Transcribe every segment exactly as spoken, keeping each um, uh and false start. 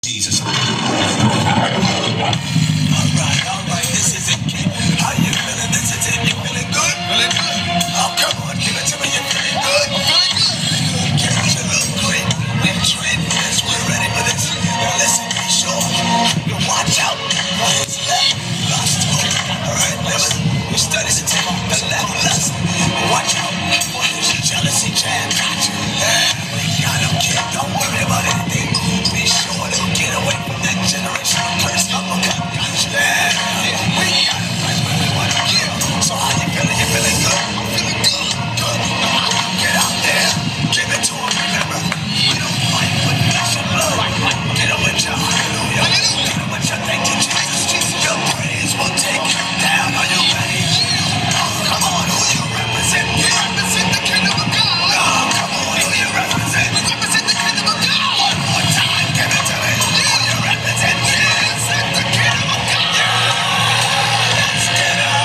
Jesus. Alright, alright, this is it, kid. How you feeling? This is it. You feeling good? Feeling good? Oh, come on, give it to me. You feeling good? I'm feeling good. Good, kid. You look great. We're trained for this. We're ready for this. Now listen, be sure. You watch out. What's left? Lost hope. Alright, listen. You study to take off the left lust. Watch out. For this jealousy jam. Yeah, we got him, kid. Don't worry about anything. Be sure to get away from that generation of cursed uppercut. Yeah, we got it right where we want to kill. So how you feeling? You feeling good? I'm feeling good. Good. Get out there. Give it to him. Remember, we don't fight with flesh and blood. Get him with your hallelujah. Get him with your thank you, Jesus. Your praise will take him down. Are you ready? Oh, come on. Who you represent? You represent the kingdom of God. Oh, come on. Who you represent? We represent the kingdom of God. One more time. Give it to me. Who you represent? We represent the kingdom of God. Yeah. Let's get up.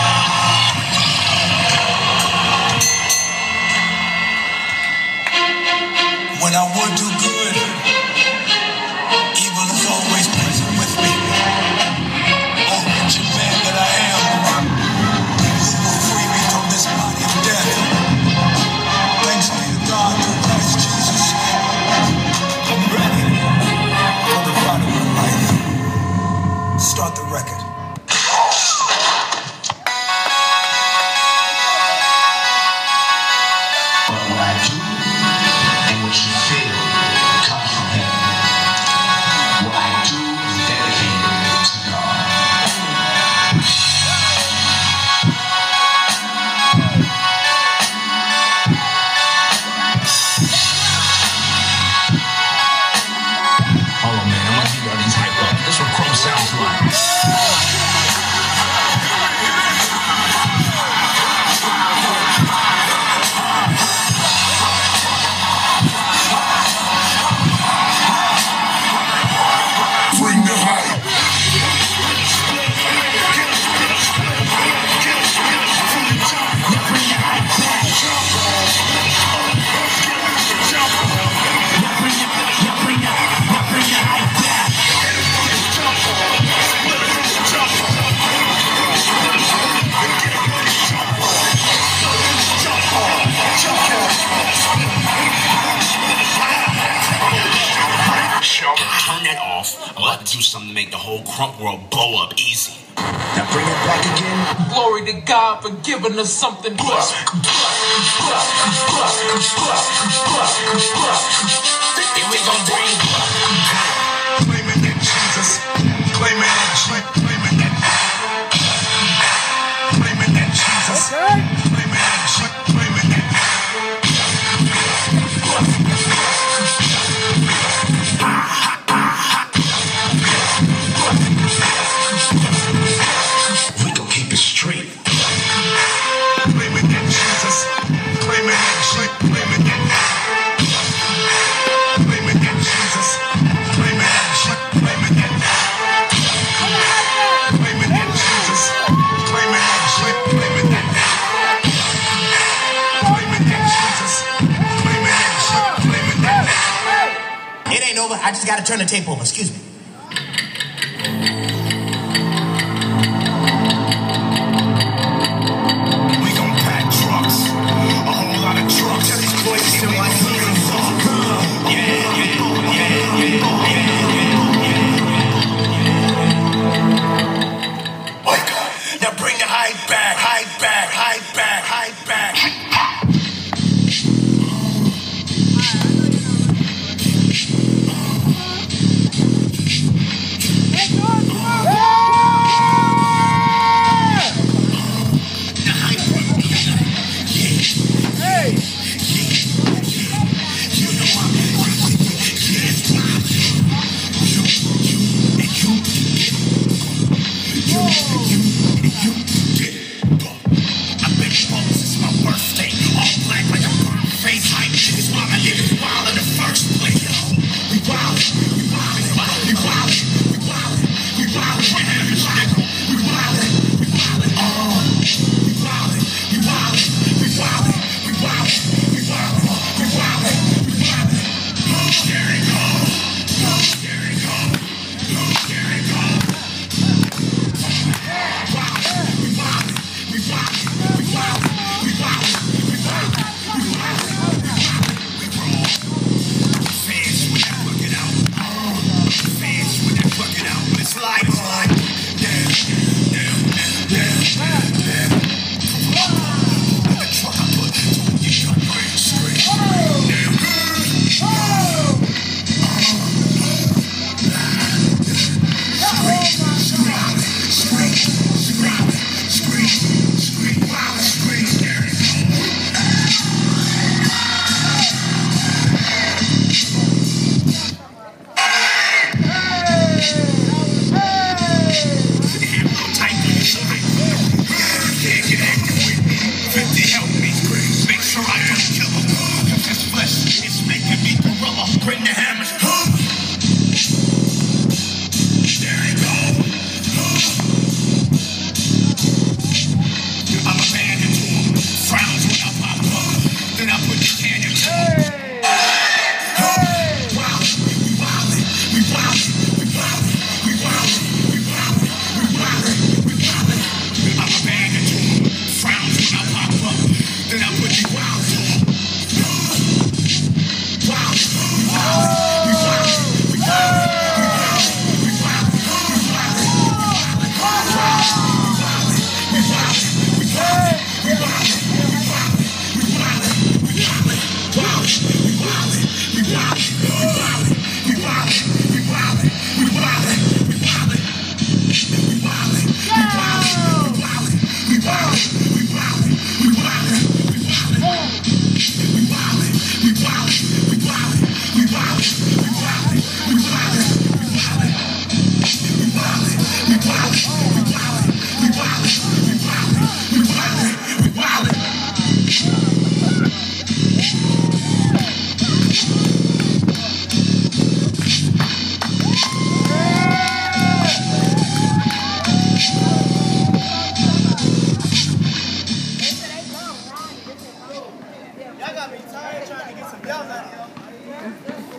When I would do good, evil is always present with me. Oh, wretched man that I am, who will free me from this body of death? Thanks be to God through Christ Jesus. I'm ready for the fight of my life. Start the record. But what I do and what you feel comes from Him. What I do is dedicated to God. Hold on, man. I'm gonna give y'all these hype up. This is what Chrome sounds like. Bring the hype. Turn that off. I'm about to do something to make the whole crunk world blow up easy. Now bring it back again. Glory to God for giving us something plus. Then we gon' bring Claiming that Jesus, claiming that drink, claiming that, claiming that Jesus, claiming that drink, claiming that. We gon' keep it straight. Claiming that Jesus, claiming that drink, claiming that. Claiming that Jesus, claiming that drink, claiming that. Claiming that Jesus, claiming that drink, claiming that. Claiming that Jesus, claiming that drink, claiming that. It ain't over. I just gotta turn the tape over. Excuse me. We gon' pack trucks, a whole lot of trucks. Tell these boys to like yeah, yeah, yeah, yeah, yeah. Wake up. Now bring the hype back, hype back, hype back, hype back. Y'all got me tired trying to get some bells out of here.